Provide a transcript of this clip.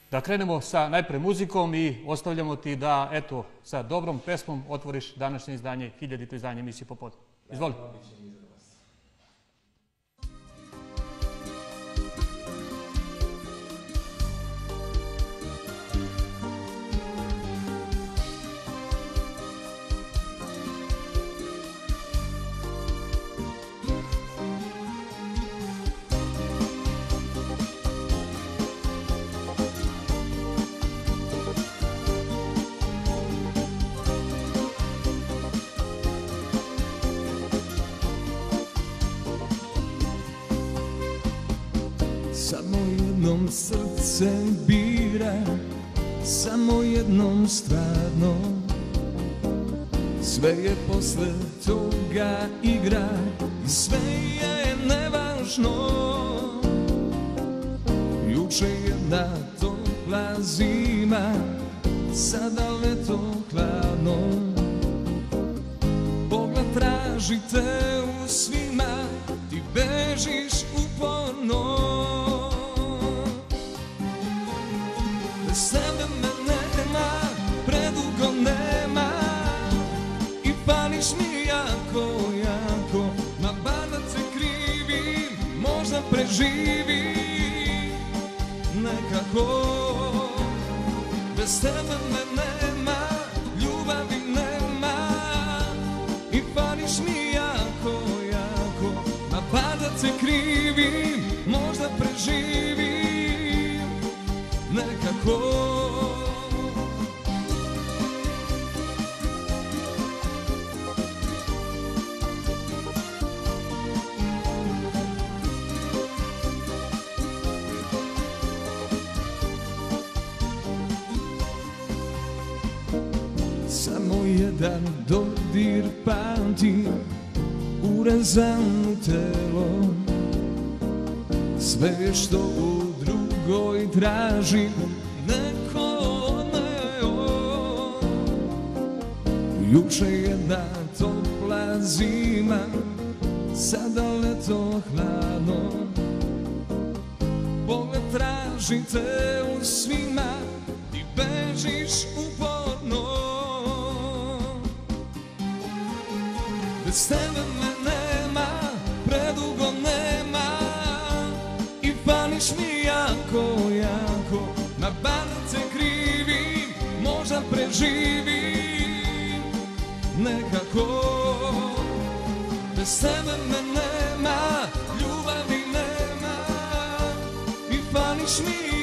Da krenemo sa najpre muzikom i ostavljamo ti da, eto, sa dobrom pesmom otvoriš današnje izdanje, 1000. izdanje emisije Popodne. Izvoli. Samo jednom srce bira, samo jednom stvarno. Sve je posle toga igra i sve je nevažno. Juče jedna topla zima, sada leto hladno. Pogled tražite u svima, ti bežiš uporno. Bez tebe me nema, predugo nema i pališ mi jako, jako. Ma bar da te krivim, možda preživim nekako. Bez tebe me nema, ljubavi nema i pališ mi jako, jako. Ma bar da te krivim, možda preživim nekako. Samo jedan dodir pamti, urezano telo. Sve što u drugoj traži, neko odneo. Juče jedna topla zima, sada leto hladno. Pogled tražite u svima, ti bežiš uporno. Bez tebe me nema, predugo nema i pališ mi jako, jako. Ma bar da te krivim, možda preživim nekako. Bez tebe me nema, ljubavi nema i pališ mi